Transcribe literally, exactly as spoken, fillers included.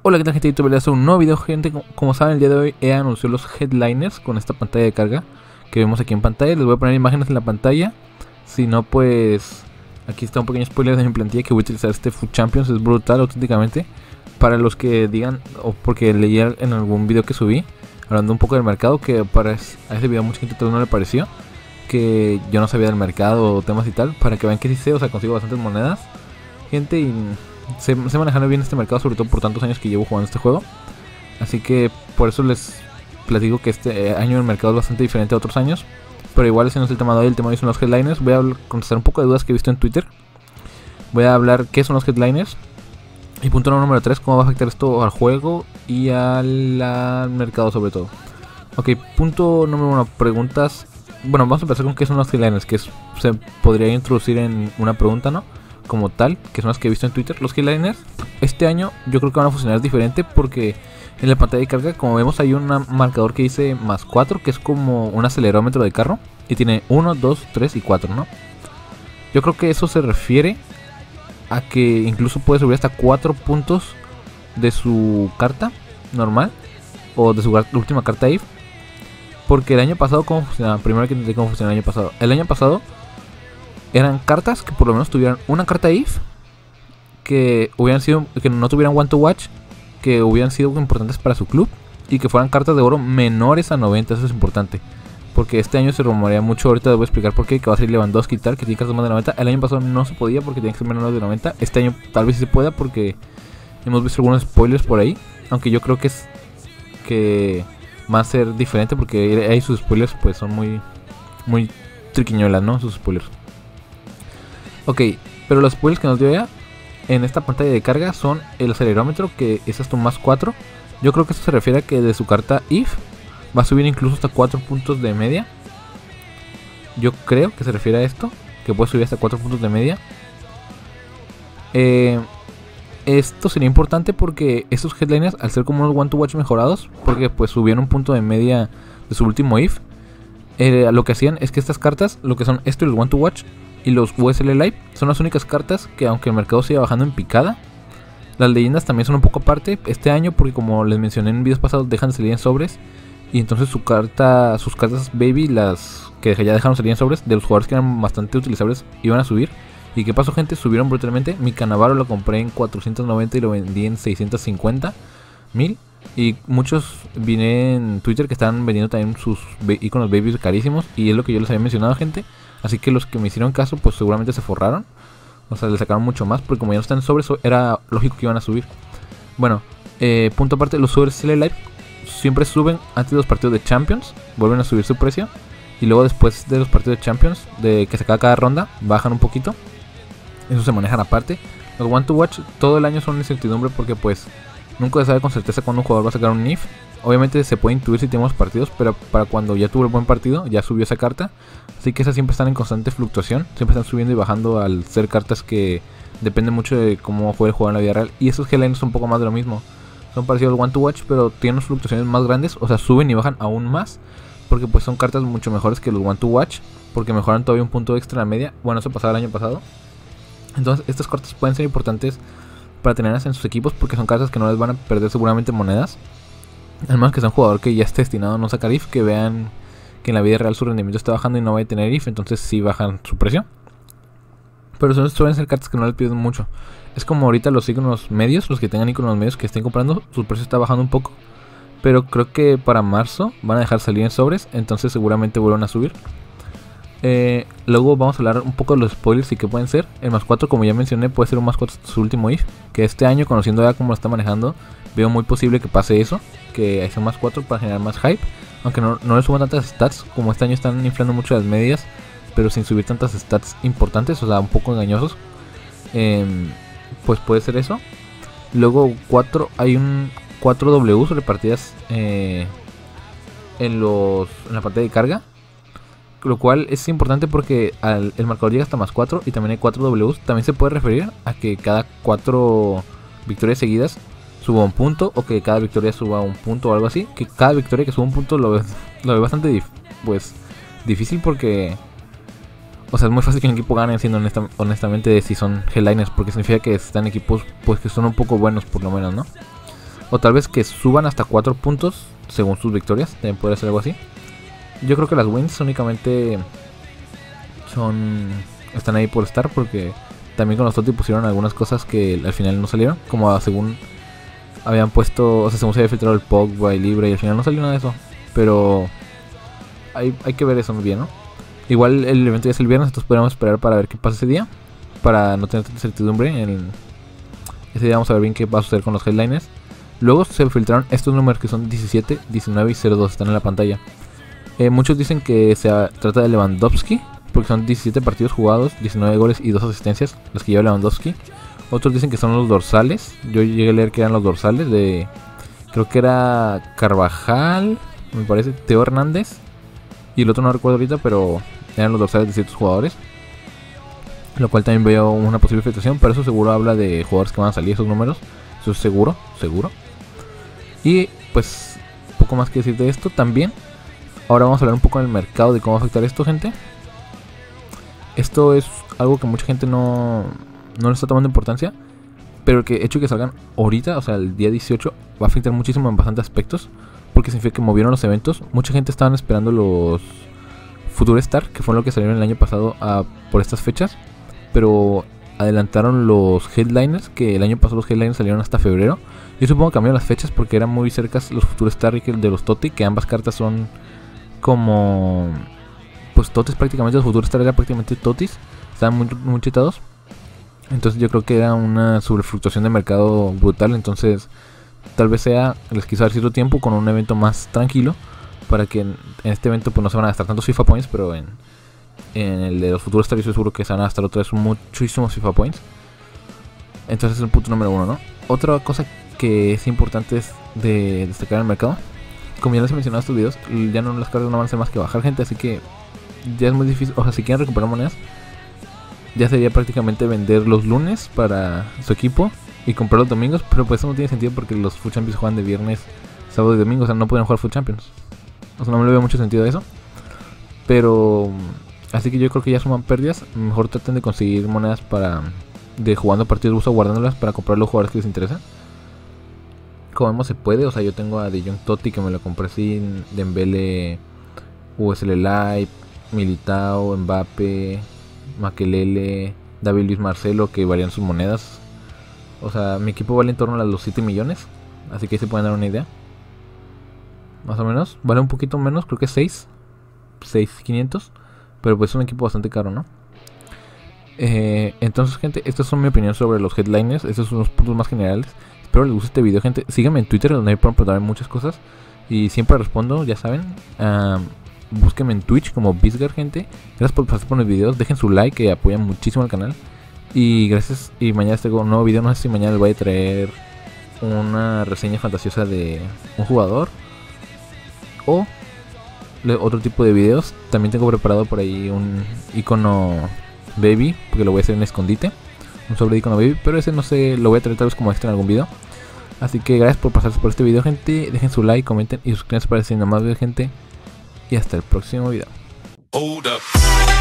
Hola, ¿qué tal, gente de YouTube? Les hace un nuevo video, gente. Como saben, el día de hoy E A anunció los headliners con esta pantalla de carga que vemos aquí en pantalla. Les voy a poner imágenes en la pantalla. Si no, pues aquí está un pequeño spoiler de mi plantilla que voy a utilizar este Food Champions. Es brutal, auténticamente. Para los que digan, o porque leí en algún video que subí hablando un poco del mercado, que para a ese video mucha gente todavía no le pareció que yo no sabía del mercado o temas y tal. Para que vean que sí sé, o sea, consigo bastantes monedas, gente, y sé, sé manejar bien este mercado, sobre todo por tantos años que llevo jugando este juego. Así que por eso les platico que este año el mercado es bastante diferente a otros años. Pero igual ese no es el tema de hoy, el tema de hoy son los headliners. Voy a contestar un poco de dudas que he visto en Twitter. Voy a hablar qué son los headliners. Y punto número tres, cómo va a afectar esto al juego y al, al mercado sobre todo. Ok, punto número uno, preguntas. Bueno, vamos a empezar con qué son los headliners, que es, se podría introducir en una pregunta, ¿no? Como tal, que son las que he visto en Twitter. Los headliners este año yo creo que van a funcionar diferente, porque en la pantalla de carga, como vemos, hay un marcador que dice más cuatro, que es como un acelerómetro de carro, y tiene uno, dos, tres y cuatro, ¿no? Yo creo que eso se refiere a que incluso puede subir hasta cuatro puntos de su carta normal o de su última carta I F. Porque el año pasado, ¿cómo funcionaba? Primero que entender cómo funcionaba el año pasado. El año pasado eran cartas que por lo menos tuvieran una carta I F, que hubieran sido, que no tuvieran one to watch, que hubieran sido importantes para su club, y que fueran cartas de oro menores a noventa. Eso es importante, porque este año se rumorea mucho. Ahorita les voy a explicar por qué, que va a ser Lewandowski y tal, que tiene cartas más de noventa. El año pasado no se podía porque tenía que ser menores de noventa. Este año tal vez sí se pueda, porque hemos visto algunos spoilers por ahí, aunque yo creo que es que va a ser diferente, porque ahí sus spoilers pues son muy muy triquiñuelas, ¿no? Sus spoilers. Ok, pero los spoilers que nos dio ya en esta pantalla de carga son el acelerómetro, que es hasta un más cuatro. Yo creo que esto se refiere a que de su carta I F va a subir incluso hasta cuatro puntos de media. Yo creo que se refiere a esto, que puede subir hasta cuatro puntos de media. Eh, esto sería importante porque estos headliners, al ser como unos one to watch mejorados, porque pues subieron un punto de media de su último I F, eh, lo que hacían es que estas cartas, lo que son esto y el one to watch y los U S L Live, son las únicas cartas que, aunque el mercado siga bajando en picada, las leyendas también son un poco aparte este año, porque como les mencioné en videos pasados, dejan de salir en sobres. Y entonces su carta, sus cartas baby, las que ya dejaron salir en sobres, de los jugadores que eran bastante utilizables, iban a subir. ¿Y qué pasó, gente? Subieron brutalmente. Mi Cannavaro lo compré en cuatrocientos noventa y lo vendí en seiscientos cincuenta mil. Y muchos vine en Twitter que estaban vendiendo también sus iconos babies carísimos, y es lo que yo les había mencionado, gente. Así que los que me hicieron caso pues seguramente se forraron. O sea, le sacaron mucho más, porque como ya no están en sobres, era lógico que iban a subir. Bueno, eh, punto aparte, los U S L Live siempre suben antes de los partidos de Champions, vuelven a subir su precio, y luego después de los partidos de Champions, de que se acaba cada ronda, bajan un poquito. Eso se manejan aparte. Los One to Watch todo el año son incertidumbre, porque pues nunca se sabe con certeza cuándo un jugador va a sacar un I F. Obviamente se puede intuir si tenemos partidos, pero para cuando ya tuvo el buen partido, ya subió esa carta. Así que esas siempre están en constante fluctuación, siempre están subiendo y bajando al ser cartas que dependen mucho de cómo juega el jugador en la vida real. Y esos headliners son un poco más de lo mismo. Son parecidos al One to Watch, pero tienen unas fluctuaciones más grandes, o sea, suben y bajan aún más, porque pues son cartas mucho mejores que los One to Watch, porque mejoran todavía un punto extra en la media. Bueno, eso pasaba el año pasado. Entonces estas cartas pueden ser importantes para tenerlas en sus equipos, porque son cartas que no les van a perder seguramente monedas, al menos que sea un jugador que ya esté destinado a no sacar I F, que vean que en la vida real su rendimiento está bajando y no va a tener I F, entonces sí bajan su precio. Pero son, suelen ser cartas que no les piden mucho. Es como ahorita los iconos medios, los que tengan iconos medios que estén comprando, su precio está bajando un poco. Pero creo que para marzo van a dejar salir en sobres, entonces seguramente vuelvan a subir. Eh, luego vamos a hablar un poco de los spoilers y qué pueden ser. El más cuatro, como ya mencioné, puede ser un más cuatro su último I F, que este año, conociendo ya cómo lo está manejando, veo muy posible que pase eso, que sea un más cuatro para generar más hype. Aunque no, no le suban tantas stats, como este año están inflando mucho las medias, pero sin subir tantas stats importantes, o sea, un poco engañosos. Eh, pues puede ser eso. Luego cuatro, hay un cuatro W repartidas eh, en, los, en la pantalla de carga, lo cual es importante porque al, el marcador llega hasta más cuatro, y también hay cuatro W. También se puede referir a que cada cuatro victorias seguidas suba un punto, o que cada victoria suba un punto o algo así. Que cada victoria que suba un punto lo ve, lo ve bastante dif, pues difícil, porque o sea, es muy fácil que un equipo gane, siendo honesta, honestamente, si son headliners, porque significa que están equipos pues que son un poco buenos, por lo menos, ¿no? O tal vez que suban hasta cuatro puntos según sus victorias. También podría ser algo así. Yo creo que las wins únicamente son están ahí por estar, porque también con los Totti pusieron algunas cosas que al final no salieron, como según habían puesto, o sea, según se había filtrado el Pogba y Libre, y al final no salió nada de eso. Pero hay, hay que ver eso muy bien, ¿no? Igual el evento ya es el viernes, entonces podríamos esperar para ver qué pasa ese día, para no tener tanta certidumbre. En ese día vamos a ver bien qué va a suceder con los headliners. Luego se filtraron estos números que son diecisiete, diecinueve y cero dos, están en la pantalla. Eh, muchos dicen que se trata de Lewandowski, porque son diecisiete partidos jugados, diecinueve goles y dos asistencias los que lleva Lewandowski. Otros dicen que son los dorsales. Yo llegué a leer que eran los dorsales de... Creo que era Carvajal, me parece, Teo Hernández. Y el otro no recuerdo ahorita, pero eran los dorsales de ciertos jugadores. Lo cual también veo una posible filtración, pero eso seguro habla de jugadores que van a salir esos números. Eso es seguro, seguro. Y pues, poco más que decir de esto también. Ahora vamos a hablar un poco del mercado, de cómo va a afectar esto, gente. Esto es algo que mucha gente no, no le está tomando importancia, pero el que hecho que salgan ahorita, o sea el día dieciocho, va a afectar muchísimo en bastantes aspectos, porque significa que movieron los eventos. Mucha gente estaban esperando los Future Star, que fue lo que salieron el año pasado a, por estas fechas, pero adelantaron los headliners, que el año pasado los headliners salieron hasta febrero. Yo supongo que cambiaron las fechas porque eran muy cercas los Future Star y el de los Totti, que ambas cartas son como... pues Totis prácticamente, los Future Star era prácticamente Totis, estaban muy, muy chetados. Entonces yo creo que era una sobrefluctuación de mercado brutal. Entonces tal vez sea, les quiso dar cierto tiempo con un evento más tranquilo, para que en, en este evento pues no se van a gastar tantos FIFA Points, pero en, en el de los Future Star yo seguro que se van a gastar otra vez muchísimos FIFA Points. Entonces es el punto número uno, ¿no? Otra cosa que es importante es de destacar en el mercado. Como ya les he mencionado en estos videos, ya no las cartas no van a ser más que bajar, gente, así que ya es muy difícil. O sea, si quieren recuperar monedas, ya sería prácticamente vender los lunes para su equipo y comprar los domingos, pero pues eso no tiene sentido porque los Food Champions juegan de viernes, sábado y domingo, o sea, no pueden jugar Food Champions. O sea, no me le veo mucho sentido a eso. Pero así que yo creo que ya suman pérdidas. Mejor traten de conseguir monedas para de jugando partidos rusos, guardándolas para comprar los jugadores que les interesan. Como vemos se puede, o sea, yo tengo a De Jong, Totti, que me lo compré sin Dembele, U S L Live, Militao, Mbappé, Makelele, David Luiz Marcelo, que varían sus monedas. O sea, mi equipo vale en torno a los siete millones, así que ahí se pueden dar una idea. Más o menos, vale un poquito menos, creo que seis, seis mil quinientos, pero pues es un equipo bastante caro, ¿no? Eh, entonces, gente, estas son mi opinión sobre los headliners. Estos son los puntos más generales. Espero les guste este video, gente. Síganme en Twitter, donde me pueden preguntar muchas cosas y siempre respondo, ya saben. uh, Búsquenme en Twitch como Bisgar, gente. Gracias por pasar por mis videos. Dejen su like, que apoyan muchísimo al canal. Y gracias. Y mañana tengo un nuevo video. No sé si mañana les voy a traer una reseña fantasiosa de un jugador o otro tipo de videos. También tengo preparado por ahí un icono baby, porque lo voy a hacer en escondite, un sobre de icono baby, pero ese no sé, lo voy a traer tal vez como extra en algún video. Así que gracias por pasarse por este video, gente. Dejen su like, comenten y suscríbanse para seguir más videos, gente. Y hasta el próximo video. Hold up.